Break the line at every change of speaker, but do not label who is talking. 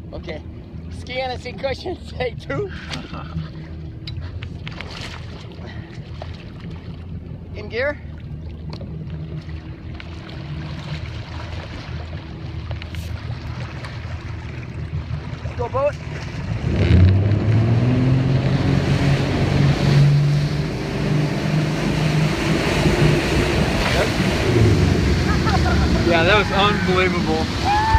Okay. Ski on a seat cushion, take 2. In gear. Let's go boat.
Yeah, that was unbelievable.